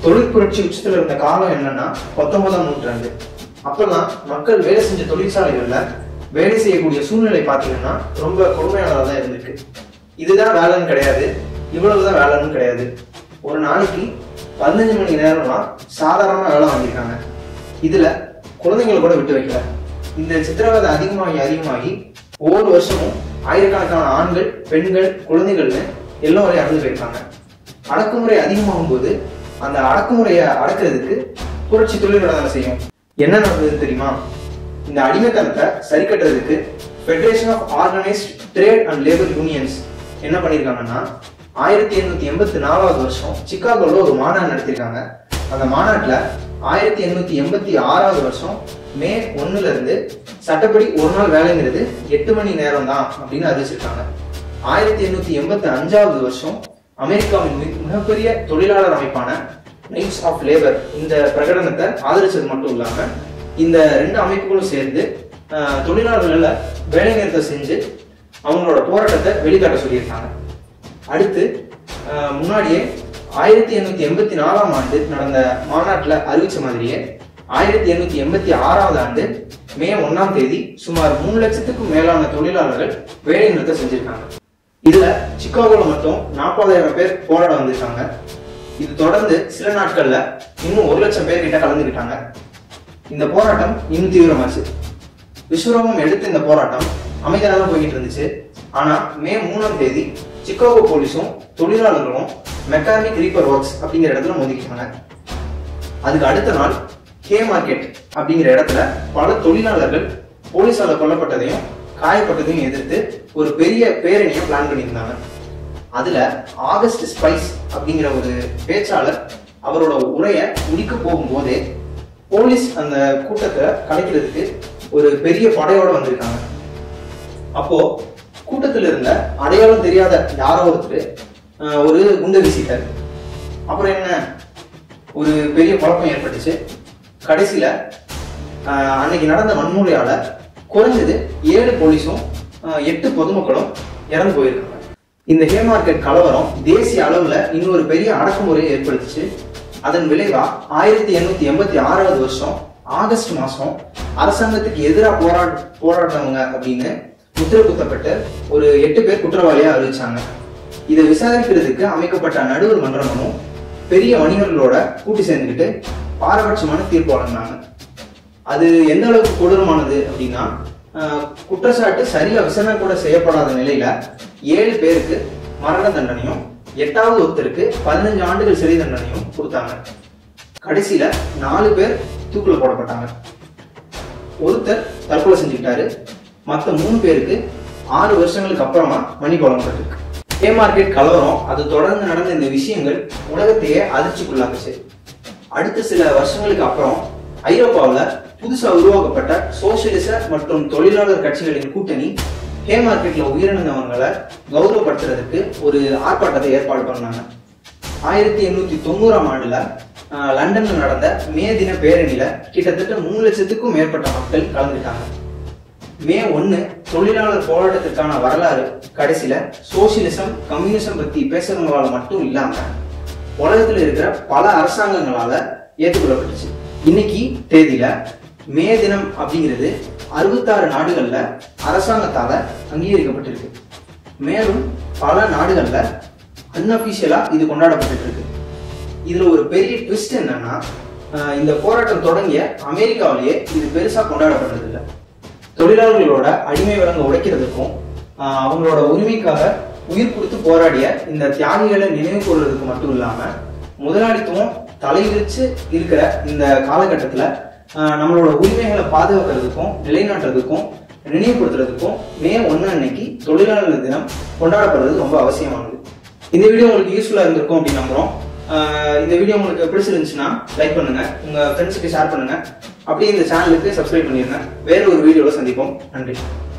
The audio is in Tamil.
தொழில் புரட்சி உச்சத்துல இருந்த காலம் என்னன்னா 19ஆம் நூற்றாண்டு. அப்பெல்லாம் மக்கள் வேலை செஞ்ச தொழிற்சாலைகள்ல வேலை செய்யக்கூடிய சூழ்நிலை பார்த்தீங்கன்னா ரொம்ப கொடுமையானதாக தான் இருந்திருக்கு. இதுதான் வேலைன்னு கிடையாது, இவ்வளவுதான் வேலைன்னு கிடையாது. ஒரு நாளைக்கு 15 மணி நேரம்லாம் சாதாரண வேலை வாங்கியிருக்காங்க. இதுல குழந்தைங்களை கூட விட்டு வைக்கல. இந்த சித்திரவதை அதிகமாகி ஒவ்வொரு வருஷமும் ஆயிரக்கணக்கான ஆண்கள், பெண்கள், குழந்தைகள்னு எல்லோரையும் இறந்து போயிருக்காங்க. அடக்குமுறை அதிகமாகும் போது அந்த அடக்குமுறையை அடக்கிறதுக்கு புரட்சி தொழில்நுட்பம் செய்யும். என்ன நடந்ததுன்னு தெரியுமா? இந்த அடிமைத்தனத்தை சரி கட்டுறதுக்கு federation of organised trade and labour unions என்ன பண்ணிருக்காங்கன்னா 1884வது வருஷம் சிகாகோல ஒரு மாநாடு நடத்திருக்காங்க. அந்த மாநாட்டுல 1886வது வருஷம் மே 1ல இருந்து சட்டப்படி ஒரு நாள் வேலைங்கிறது 8 மணி நேரம் தான் அப்படின்னு அறிவிச்சிருக்காங்க. 1885வது வருஷம் அமெரிக்காவின் மிகப்பெரிய தொழிலாளர் அமைப்பான நைட்ஸ் ஆஃப் லேபர் இந்த பிரகடனத்தை ஆதரிச்சது மட்டும் இல்லாம இந்த 2 அமைப்புகளும் சேர்ந்து தொழிலாளர்களை வேலை நிறுத்தம் செஞ்சு அவங்களோட போராட்டத்தை வெளிக்காட்ட சொல்லியிருக்காங்க. அடுத்து முன்னாடியே 1884ஆம் ஆண்டு நடந்த மாநாட்டில் அறிவிச்ச மாதிரியே 1886வது ஆண்டு மே 1ஆம் தேதி சுமார் 3 லட்சத்துக்கும் மேலான தொழிலாளர்கள் வேலை நிறுத்தம் செஞ்சிருக்காங்க. இதுல சிகாகோல மட்டும் 40,000 பேர் போராட வந்திருக்காங்க. இது தொடர்ந்து சில நாட்கள்ல இன்னும் 1 லட்சம் பேர் கிட்ட கலந்துக்கிட்டாங்க. இந்த போராட்டம் இன்னும் தீவிரமாச்சு. விஸ்வரூபம் எடுத்து இந்த போராட்டம் அமைதியாக தான் போய்கிட்டு இருந்துச்சு. ஆனா மே 3ஆம் தேதி சிகாகோ போலீஸும் தொழிலாளர்களும் மெக்கானிக் ரீப்பர் ஒர்க்ஸ் அப்படிங்கிற இடத்துல மோதிக்கிட்டாங்க. அதுக்கு அடுத்த நாள் ஹே மார்க்கெட் அப்படிங்கிற இடத்துல பல தொழிலாளர்கள் போலீஸால கொல்லப்பட்டதையும் காயப்பட்டதையும் எதிர்த்து ஒரு பெரிய பேரணியை பிளான் பண்ணியிருந்தாங்க. அதுல ஆகஸ்ட் ஸ்பைஸ் அப்படிங்கிற ஒரு பேச்சாளர் அவரோட உரையை முடிக்க போகும்போதே போலீஸ் அந்த கூட்டத்தை கலைக்கிறதுக்கு ஒரு பெரிய படையோட வந்திருக்காங்க. அப்போ கூட்டத்தில் இருந்த அடையாளம் தெரியாத யாரோ ஒருத்தர் ஒரு குண்டை வீசிட்டாரு. அப்புறம் என்ன, ஒரு பெரிய குழப்பம் ஏற்பட்டுச்சு. கடைசியில அன்னைக்கு நடந்த வன்முறையால குறைஞ்சது 7 போலீஸும் 8 பொதுமக்களும் இறந்து போயிருக்காங்க. இந்த ஹே மார்க்கெட் கலவரம் தேசிய அளவுல இன்னொரு பெரிய அடக்குமுறையை ஏற்படுத்துச்சு. அதன் விளைவா 1886வது வருஷம் ஆகஸ்ட் மாசம் அரசாங்கத்துக்கு எதிராக போராடுறவங்க அப்படின்னு முத்திரை குத்தப்பட்டு ஒரு 8 பேர் குற்றவாளியா அறிவிச்சாங்க. இதை விசாரிக்கிறதுக்கு அமைக்கப்பட்ட நடுவர் மன்றமும் பெரிய வணிகர்களோட கூட்டி சேர்ந்துக்கிட்டு பாரபட்சமான தீர்ப்பு வழங்கினாங்க. அது எந்த அளவுக்கு கொடூரமானது அப்படின்னா, குற்றச்சாட்டு சரியா விசாரணை கூட செய்யப்படாத நிலையில 7 பேருக்கு மரண தண்டனையும் 8வது ஒருத்தருக்கு 15 ஆண்டுகள் சிறை தண்டனையும் கொடுத்தாங்க. கடைசியில 4 பேர் தூக்குல போடப்பட்டாங்க. ஒருத்தர் தற்கொலை செஞ்சுக்கிட்டாரு. மற்ற 3 பேருக்கு 6 வருஷங்களுக்கு அப்புறமா மன்னிப்பு வழங்கப்பட்டிருக்கு. ஹே மார்க்கெட் கலவரம் அது தொடர்ந்து நடந்த இந்த விஷயங்கள் உலகத்தையே அதிர்ச்சிக்குள்ளாக்குச்சு. அடுத்த சில வருஷங்களுக்கு அப்புறம் ஐரோப்பாவில் புதுசா உருவாக்கப்பட்ட சோசியலிச மற்றும் தொழிலாளர் கட்சிகளின் கூட்டணி ஹே மார்க்கெட்ல உயிரிழந்தவங்களை கௌரவப்படுத்துறதுக்கு ஒரு ஆர்ப்பாட்டத்தை ஏற்பாடு பண்ணாங்க. 1890ஆம் ஆண்டுல லண்டன்ல நடந்த மே தின பேரணியில கிட்டத்தட்ட 3 லட்சத்துக்கும் மேற்பட்ட மக்கள் கலந்துட்டாங்க. மே 1 தொழிலாளர் போராட்டத்திற்கான வரலாறு கடைசியில சோசியலிசம், கம்யூனிசம் பத்தி பேசுறவங்களால மட்டும் இல்லாம உலகத்துல இருக்கிற பல அரசாங்கங்களால ஏற்றுக்கொள்ளப்பட்டுச்சு. இன்னைக்கு தேதியில மே தினம் அப்படிங்கிறது 66 நாடுகள்ல அரசாங்கத்தால அங்கீகரிக்கப்பட்டிருக்கு. மேலும் பல நாடுகள்ல அன்அபிஷியலா இது கொண்டாடப்பட்டு இருக்கு. இதுல ஒரு பெரிய ட்விஸ்ட் என்னன்னா, இந்த போராட்டம் தொடங்கிய அமெரிக்காவிலேயே இது பெருசா கொண்டாடப்படுறது இல்லை. தொழிலாளர்களோட அடிமை விலங்க உடைக்கிறதுக்கும் அவங்களோட உரிமைக்காக உயிர் கொடுத்து போராடிய இந்த தியாகிகளை நினைவு கொள்வதற்கு மட்டும் இல்லாம முதலாளித்துவம் தலைவிரிச்சு இருக்கிற இந்த காலகட்டத்துல நம்மளோட உரிமைகளை பாதுகாக்கிறதுக்கும் நிலைநாட்டுறதுக்கும் நினைவுபடுத்துறதுக்கும் மே 1 அன்னைக்கு தொழிலாளர் தினம் கொண்டாடப்படுறது ரொம்ப அவசியமானது. இந்த வீடியோ உங்களுக்கு யூஸ்ஃபுல்லா இருந்திருக்கும் அப்படின்னு நம்புறோம். இந்த வீடியோ உங்களுக்கு பிடிச்சிருந்துச்சுன்னா லைக் பண்ணுங்க, உங்க ஃப்ரெண்ட்ஸுக்கு ஷேர் பண்ணுங்க, அப்படியே இந்த சேனலுக்கு சப்ஸ்கிரைப் பண்ணிருங்க. வேற ஒரு வீடியோல சந்திப்போம். நன்றி.